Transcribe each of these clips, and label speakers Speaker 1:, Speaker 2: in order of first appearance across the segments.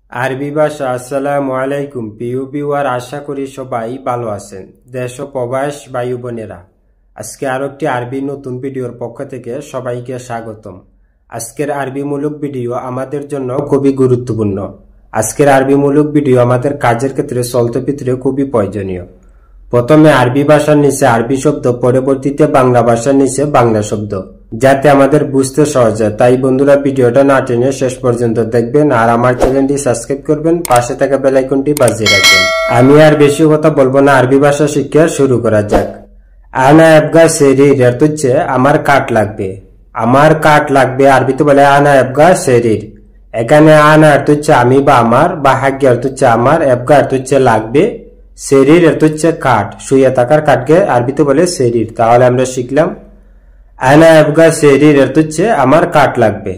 Speaker 1: আরবি ভাষা। আসসালামু আলাইকুম প্রিয় ভিউয়ার, আশা করি সবাই ভালো আছেন। দেশ ও প্রবাস ভাই বোনেরা, আজকে আরো একটি আরবি নতুন ভিডিওর পক্ষ থেকে সবাইকে স্বাগতম। আজকের আরবিমূলক ভিডিও আমাদের জন্য খুবই গুরুত্বপূর্ণ। আজকের আরবিমূলক ভিডিও আমাদের কাজের ক্ষেত্রে চলতে ফিরতে খুবই প্রয়োজনীয়। প্রথমে আরবি ভাষার নিচে আরবি শব্দ, পরবর্তীতে বাংলা ভাষার নিচে বাংলা শব্দ, যাতে আমাদের বুঝতে সহজ হয়। তাই বন্ধুরা, ভিডিওটা না টেনে শেষ পর্যন্ত দেখবেন আর আমার চ্যানেলটি সাবস্ক্রাইব করবেন, পাশে থাকা বেল আইকনটি বাজিয়ে রাখবেন। আমি আর বেশি কথা বলবো না, আরবি ভাষা শিক্ষা শুরু করা যাক। আনা এবগা শরীর অর্থ হচ্ছে আমার কাঠ লাগবে। আমার কাঠ লাগবে আরবিতে বলে আনা এবগা শরীর। এখানে আনা অর্থ হচ্ছে আমি বা আমার, বা হাগ্য অর্থ হচ্ছে আমার, এবগা অর্থ হচ্ছে লাগবে, শরীর অর্থ হচ্ছে কাঠ, শুয়ে থাকার কাঠকে আরবিতে বলে শরীর। তাহলে আমরা শিখলাম আনা এবগা শরীর অর্থ হচ্ছে আমার কাঠ লাগবে।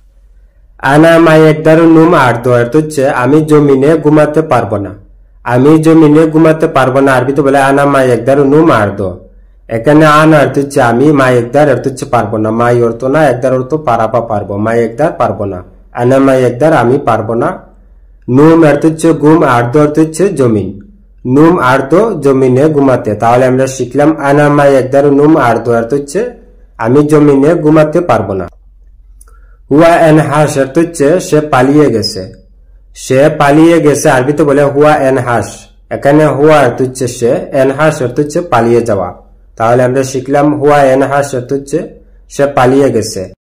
Speaker 1: আনা মায়েকদারু নুম আর্দ অর্থ হচ্ছে আমি জমিনে ঘুমাতে পারবো না। আমি জমিনে ঘুমাতে পারবো না আরবিতে বলে আনা মায়েকদারু নুম আর্দ। এখানে আনা অর্থ হচ্ছে আমি, মায়েকদার অর্থ হচ্ছে পারবো না। মাই অর্থ না, একদার অর্থ পারা বা পারবো, মায়েকদার পারবো না। আনা মায়েকদার আমি পারবো না। নুম অর্থ হচ্ছে ঘুম, আর্দ অর্থ হচ্ছে জমিন। নুম আর্দ জমিনে ঘুমাতে। তাহলে আমরা শিখলাম আনা মায়েকদারু নুম আর্দ অর্থ হচ্ছে আমি জমিনে ঘুমাতে পারবো না। হুয়া এনহাস অর্থ হচ্ছে সে পালিয়ে গেছে। সে পালিয়ে গেছে আরবিতে বলে হুয়া এনহাস। এখানে হুয়া অর্থ হচ্ছে সে, এনহাস অর্থ হচ্ছে পালিয়ে যাওয়া। তাহলে আমরা শিখলাম হুয়া এনহাস অর্থ হচ্ছে সে পালিয়ে গেছে।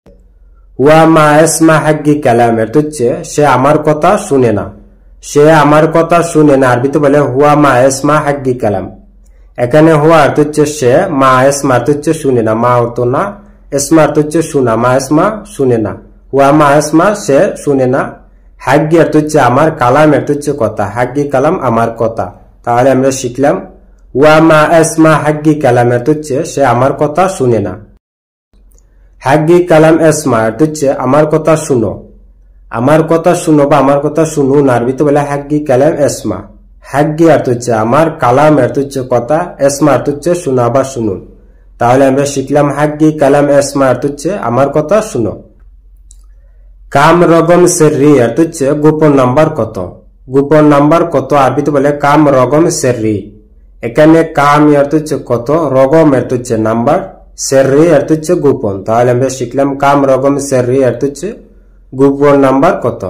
Speaker 1: হুয়া মা এসমা হাগ্গি কালাম অর্থ হচ্ছে সে আমার কথা শুনে না। সে আমার কথা শুনে না আরবিতে বলে হুয়া মা এসমা হাগ্গি কালাম। এখানে হুয়া অর্থ হচ্ছে সে, মা এসমা অর্থ হচ্ছে শুনে না, মা অর্থ না, এসমা অর্থ হচ্ছে শোনা, মা এসমা শুনে না। হুয়া মা এসমা সে শুনে না। হাগ্গি অর্থ হচ্ছে আমার, কালাম অর্থ হচ্ছে কথা, হাগ্গি কালাম আমার কথা। তাহলে আমরা শিখলাম হুয়া মা এসমা হাগ্গি কালাম অর্থ হচ্ছে সে আমার কথা শুনে না। হাগ্গি কালাম এসমা অর্থ হচ্ছে আমার কথা শুনো। আমার কথা শুনো বা আমার কথা শুনুন আরবিতে বলে হাগ্গি কালাম এসমা। হাগ্গি অর্থ হচ্ছে আমার, কালাম অর্থ হচ্ছে কথা, এসমা অর্থ হচ্ছে শোনা বা শুনুন। তাহলে আমরা শিখলাম হাগ্গি কালাম এসমা অর্থ হচ্ছে আমার কথা শুনো। কাম রগম সেররি অর্থ হচ্ছে গোপন নাম্বার কত। গোপন নাম্বার কত আরবিতে বলে কাম রগম সেররি। এখানে কাম অর্থ হচ্ছে কত, রগম অর্থ হচ্ছে নাম্বার, সেররি অর্থ হচ্ছে গোপন। তাহলে আমরা শিখলাম কাম রগম সেররি অর্থ হচ্ছে গোপন নাম্বার কত।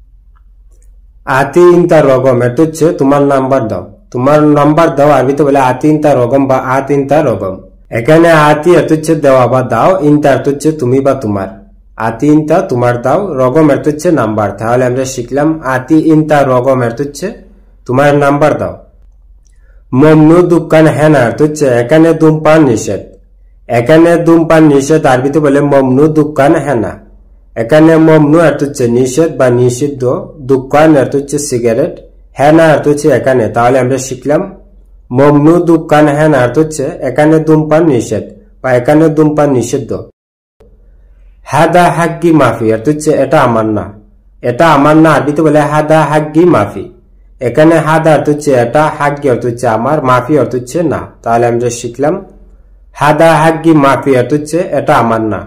Speaker 1: আতি ইনতা রগম অর্থ হচ্ছে তোমার নাম্বার দাও। তোমার নাম্বার দাও আরবিতে বলে আতি ইনতা রগম বা আত ইনতা রগম। এখানে আতি অর্থ হচ্ছে দেওয়া বা দাও, ইনতা অর্থ হচ্ছে তুমি বা তোমার। আতি ইনতা তোমার দাও, রগম অর্থ হচ্ছে নাম্বার। তাহলে আমরা শিখলাম আতি ইনতা রগম অর্থ হচ্ছে তোমার নাম্বার দাও। মমনু দুকান হেনা অর্থ হচ্ছে এখানে ধূমপান নিষেধ। এখানে ধূমপান নিষেধ আরবিতে বলে মমনু দুকান হেনা। এখানে মমনু অর্থ হচ্ছে নিষেধ বা নিষিদ্ধ, দুকান অর্থ হচ্ছে সিগারেট, হেনা অর্থ হচ্ছে এখানে। তাহলে আমরা শিখলাম মমনু দুকান হেনা অর্থ হচ্ছে এখানে ধূমপান নিষেধ বা এখানে ধূমপান নিষিদ্ধ। হাদা হাগ্গি মাফি অর্থ হচ্ছে এটা আমার না। এটা আমার না আরবিতে বলে হাদা হাগ্গি মাফি। এখানে হাদা অর্থ হচ্ছে এটা, হাগ্গি অর্থ হচ্ছে আমার, মাফি অর্থ হচ্ছে না। তাহলে আমরা শিখলাম হাদা হাগ্গি মাফি অর্থ হচ্ছে এটা আমার না।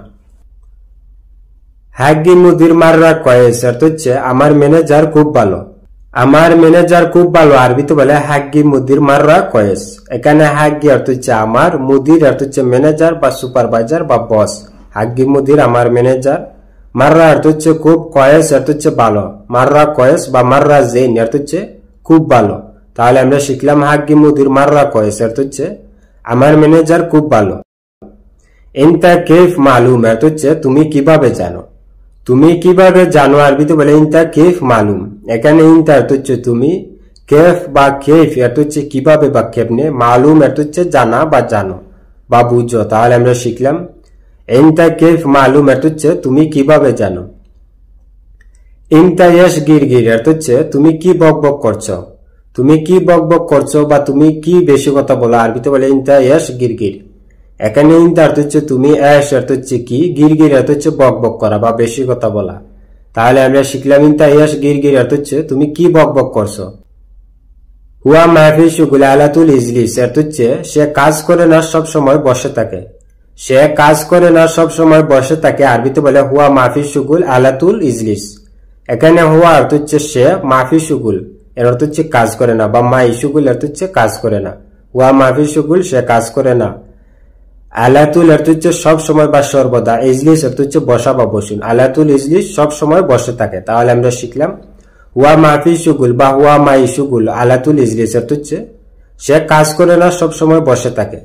Speaker 1: হাগ্গি মুদির মাররা কয়েস অর্থ হচ্ছে আমার ম্যানেজার খুব ভালো। আমার ম্যানেজার খুব ভালো আরবিতে বলে হাগ্গি মুদির মাররা কয়েস। এখানে হাগ্গি অর্থ হচ্ছে আমার, মুদির অর্থ হচ্ছে ম্যানেজার বা সুপারভাইজার বা বস। হাগ্গি মুদির আমার ম্যানেজার। মাররা অর্থ হচ্ছে খুব, কয়েস অর্থ হচ্ছে ভালো। মাররা কয়েস বা মাররা জেন অর্থ হচ্ছে খুব ভালো। তাহলে আমরা শিখলাম হাগ্গি মুদির মাররা কয়েস অর্থ হচ্ছে আমার ম্যানেজার খুব ভালো। ইনতা কেফ মালুম অর্থ হচ্ছে তুমি কিভাবে জানো। তুমি কিভাবে জানো আরবিতে বলে ইনতা কেফ মালুম। এখানে ইনতা অর্থ হচ্ছে তুমি, কেফ বা কেফ অর্থ হচ্ছে কিভাবে বা কেমনে, মালুম অর্থ হচ্ছে জানা বা জানো বা বুঝো। তাহলে আমরা শিখলাম ইনতা কেফ মালুম অর্থ হচ্ছে তুমি কিভাবে জানো। ইনতা ইয়েশ গিরগির অর্থ হচ্ছে তুমি কি বক বক করছো। তুমি কি বক বক করছো বা তুমি কি বেশি কথা বলো আরবিতে বলে ইনতা ইয়েশ গিরগির। এখানে ইনতা অর্থ হচ্ছে তুমি, এশ অর্থ হচ্ছে কি, গিরগির অর্থ হচ্ছে বক বক করা বা বেশি কথা বলা। তাহলে আমরা শিখলাম ইনতা ইয়েশ গিরগির অর্থ হচ্ছে তুমি কি বক বক করছো। হুয়া মাহফি শুগুল আলাতুল ইজলিস অর্থ হচ্ছে সে কাজ করে না, সব সময় বসে থাকে। সে কাজ করে না, সব সময় বসে থাকে আরবিতে বলে হুয়া মাহফি শুগুল আলাতুল ইজলিস। এখানে হুয়া অর্থ হচ্ছে সে, মাফি শুগুল এর অর্থ হচ্ছে কাজ করে না, বা মাই শুগুল অর্থ হচ্ছে কাজ করে না। হুয়া মাফি শুগুল, সে কাজ করে না। আলাতুল অর্থ হচ্ছে সব সময় বা সর্বদা। ইজলিস অর্থ হচ্ছে বসা বা বসুন। আলাতুল ইজলিস সব সময় বসে থাকে। তাহলে আমরা শিখলাম হুয়া মাফি শুগুল বা হুয়া মাই শুগুল আলাতুল ইজলিস অর্থ হচ্ছে সে কাজ করে না, সব সময় বসে থাকে।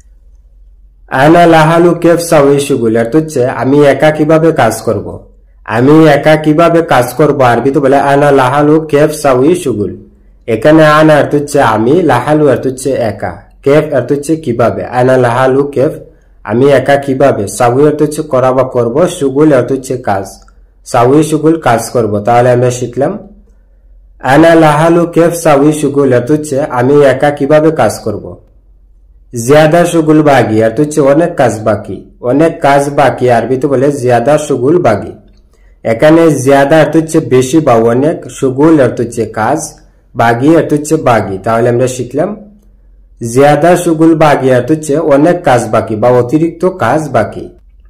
Speaker 1: আনা লাহালু কেফ সাউই শুগুল অর্থ হচ্ছে আমি একা কিভাবে কাজ করব। আমি একা কিভাবে কাজ করব আরবিতে বলে আনা লাহালু কেফ সাউই শুগুল। এখানে আনা অর্থ হচ্ছে আমি, লাহালু অর্থ হচ্ছে একা, কেফ অর্থ হচ্ছে কিভাবে। আনা লাহালু কেফ আমি একা কিভাবে, সাউই অর্থ হচ্ছে করা বা করব, শুগুল অর্থ হচ্ছে কাজ, সাউই শুগুল কাজ করব। তাহলে আমরা শিখলাম আনা লাহালু কেফ সাউই শুগুল অর্থ হচ্ছে আমি একা কিভাবে কাজ করব। জিয়াদা শুগুল বাগি অর্থ হচ্ছে অনেক কাজ বাকি, অনেক কাজ বাকি আরবিতে বলে জিয়াদা শুগুল বাগি। এখানে জিয়াদা অর্থ হচ্ছে বেশি বা অনেক, শুগুল অর্থ হচ্ছে কাজ, বাগি অর্থ হচ্ছে বাগি। তাহলে আমরা শিখলাম জিয়াদা শুগুল বাগি অর্থ হচ্ছে অনেক কাজ বাকি বা অতিরিক্ত কাজ বাকি।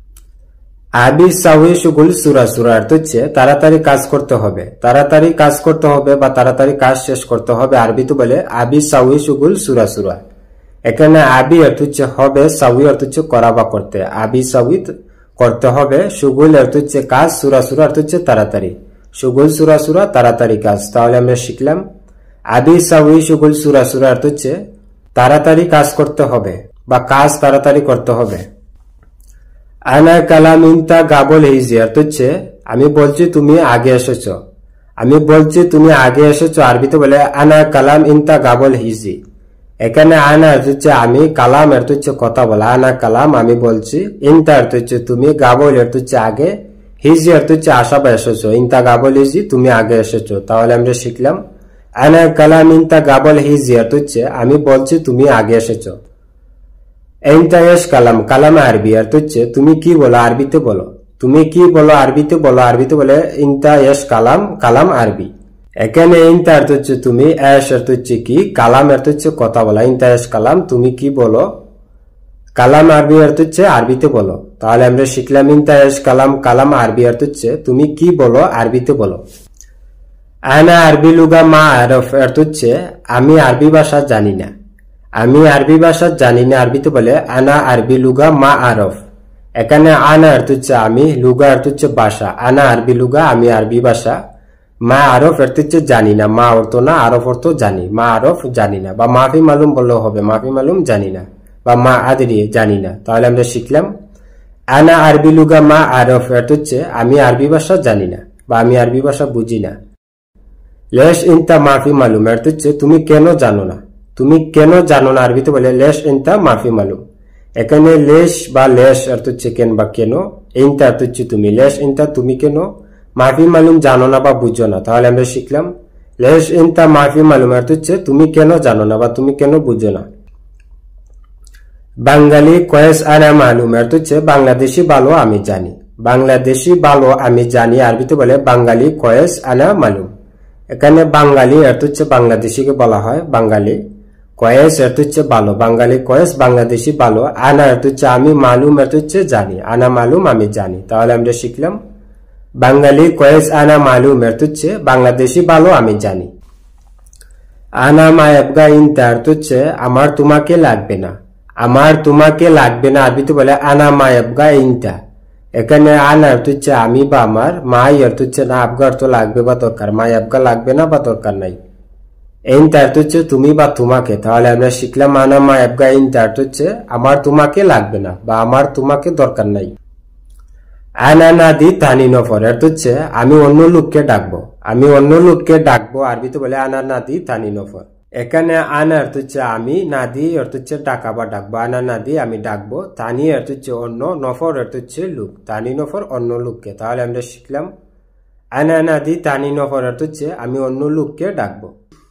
Speaker 1: আবি সাউই শুগুল সুরা সুরা অর্থ হচ্ছে তাড়াতাড়ি কাজ করতে হবে, তাড়াতাড়ি কাজ করতে হবে বা তাড়াতাড়ি কাজ শেষ করতে হবে আরবিতে বলে আবি সাউই শুগুল সুরা সুরা। এখানে আবি অর্থ হচ্ছে হবে, সাউই অর্থ হচ্ছে করা বা করতে, আবি সাউই করতে হবে, শুগুল অর্থ হচ্ছে কাজ, সুরা সুরা অর্থ হচ্ছে তাড়াতাড়ি, শুগুল সুরা সুরা তাড়াতাড়ি কাজ। তাহলে আমরা শিখলাম আবি সাউই শুগুল সুরা সুরা অর্থ হচ্ছে তাড়াতাড়ি কাজ করতে হবে বা কাজ তাড়াতাড়ি করতে হবে। আনা কালাম ইনতা গাবল হিজি অর্থ হচ্ছে আমি বলছি তুমি আগে এসেছো, আমি বলছি তুমি আগে এসেছো আরবিতে বলে আনা কালাম ইনতা গাবল হিজি। এখানে আনা অর্থ হচ্ছে আমি, কালাম অর্থ হচ্ছে কথা বলা, আনা কালাম আমি বলছি, ইনতা অর্থ হচ্ছে তুমি, গাবল অর্থ হচ্ছে আগে, হিজি অর্থ হচ্ছে আসা বা এসেছো, ইনতা গাবল হিজি তুমি আগে এসেছো। তাহলে আমরা শিখলাম আনা কালাম ইনতা গাবল হিজি অর্থ হচ্ছে আমি বলছি তুমি আগে এসেছো। ইনতা ইয়েশ কালাম, কালাম আরবি অর্থ হচ্ছে তুমি কি বলো আরবিতে বলো, তুমি কি বলো আরবিতে বলো, আরবিতে বলে ইনতা ইয়েশ কালাম, কালাম আরবি। এখানে ইনতা অর্থ হচ্ছে তুমি, এশ অর্থ হচ্ছে কি, কালাম অর্থ হচ্ছে কথা বলা, ইনতা এশ কালাম তুমি কি বলো, কালাম আরবি অর্থ হচ্ছে আরবিতে বলো। তাহলে আমরা শিখলাম ইনতা এশ কালাম, কালাম আরবি অর্থ হচ্ছে তুমি কি বলো আরবিতে বলো। আনা আরবি লুগা মা আরফ অর্থ হচ্ছে আমি আরবি ভাষা জানি না, আমি আরবি ভাষা জানি না আরবিতে বলে আনা আরবি লুগা মা আরফ। এখানে আনা অর্থ হচ্ছে আমি, লুগা অর্থ হচ্ছে ভাষা, আনা আরবি লুগা আমি আরবি ভাষা, মা আরফ অর্থ হচ্ছে জানি না, মা অর্থ না, আরফ অর্থ জানি, মা আরফ জানি না, বা মাফি মালুম বললেও হবে, মাফি মালুম জানি না, বা মা আদরি জানি না। তাহলে আমরা শিখলাম আনা আরবি লুগা মা আরফ অর্থ হচ্ছে আমি আরবি ভাষা জানি না বা আমি আরবি ভাষা বুঝি না। লেশ ইনতা মাফি মালুম অর্থ হচ্ছে তুমি কেন জানো না, তুমি কেন জানো না আরবিতে বলে লেশ ইনতা মাফি মালুম। এখানে লেশ বা লেশ অর্থ হচ্ছে কেন বা কেন, ইনতা অর্থ হচ্ছে তুমি, লেশ ইনতা তুমি কেন, মাফি মালুম জানো না বা বুঝো না। তাহলে আমরা শিখলাম লেশ ইনতা মাফি মালুম অর্থ হচ্ছে তুমি কেন জানো না বা তুমি কেন বুঝো না। বাঙালি কয়েস আনা মালুম অর্থ হচ্ছে বাংলাদেশি ভালো আমি জানি, বাংলাদেশি ভালো আমি জানি আরবিতে বলে বাঙালি কয়েস আনা মালুম। এখানে বাঙালি অর্থ হচ্ছে বাংলাদেশিকে বলা হয় বাঙালি, কয়েস অর্থ হচ্ছে ভালো, বাঙালি কয়েস বাংলাদেশি ভালো, আনা অর্থ হচ্ছে আমি, মালুম অর্থ হচ্ছে জানি, আনা মালুম আমি জানি। তাহলে আমরা শিখলাম বাঙালি কয়েস আনা মালুম অর্থ হচ্ছে বাংলাদেশি ভালো আমি জানি। আনা মায়াবগা ইনতা অর্থ হচ্ছে আমার তোমাকে লাগবে না, আমার তোমাকে লাগবে না আরবিতে বলে আনা মায়াবগা ইনতা। এখানে আনা অর্থ হচ্ছে আমি বা আমার, মাই অর্থ হচ্ছে না, আবগা অর্থ লাগবে বা দরকার, মায়াবগা লাগবে না বা দরকার নাই, ইনতা অর্থ হচ্ছে তুমি বা তোমাকে। তাহলে আমরা শিখলাম আনা মায়াবগা ইনতা অর্থ হচ্ছে আমার তোমাকে লাগবে না বা আমার তোমাকে দরকার নাই। আনা নাদি তানি নফর অর্থ হচ্ছে আমি অন্য লোককে ডাকবো, আমি অন্য লোককে ডাকবো আরবিতে বলে আনা নাদি তানি নফর। এখানে আনা অর্থ হচ্ছে আমি, নাদি অর্থ হচ্ছে ডাকা বা ডাকবো, আনা নাদি আমি ডাকবো, তানি অর্থ হচ্ছে অন্য, নফর অর্থ হচ্ছে লোক, তানি নফর অন্য লোককে। তাহলে আমরা শিখলাম আনা নাদি তানি নফর অর্থ হচ্ছে আমি অন্য লোককে ডাকবো।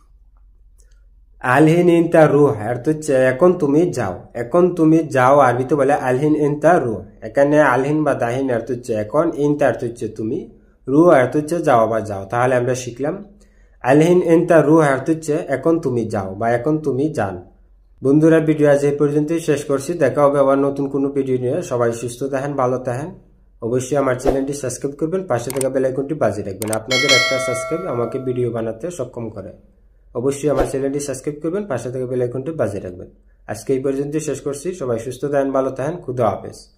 Speaker 1: আলহিন ইনতা রুহ অর্থ হচ্ছে এখন তুমি যাও, এখন তুমি যাও আরবিতে বলে আলহিন ইনতা রুহ। এখানে আলহিন বা দাহিন অর্থ হচ্ছে এখন, ইনতা অর্থ হচ্ছে তুমি, রুহ অর্থ হচ্ছে যাও বা যাও। তাহলে আমরা শিখলাম আলহিন ইনতা রুহ অর্থ হচ্ছে এখন তুমি যাও বা এখন তুমি যান। বন্ধুরা ভিডিও আজ এই পর্যন্তই শেষ করছি, দেখা হবে আবার নতুন কোনো ভিডিও নিয়ে। সবাই সুস্থ থাকেন, ভালো থাকেন, অবশ্যই আমার চ্যানেলটি সাবস্ক্রাইব করবেন, পাশে থাকা বেল আইকনটি বাজিয়ে রাখবেন। আপনাদের একটা সাবস্ক্রাইব আমাকে ভিডিও বানাতে সক্ষম করে। অবশ্যই আমার চ্যানেলটি সাবস্ক্রাইব করবেন, পাশে থাকা বেল আইকনটি বাজিয়ে রাখবেন। আজকে এই পর্যন্ত শেষ করছি। সবাই সুস্থ থাকেন, ভালো থাকেন। খুদা হাফেজ।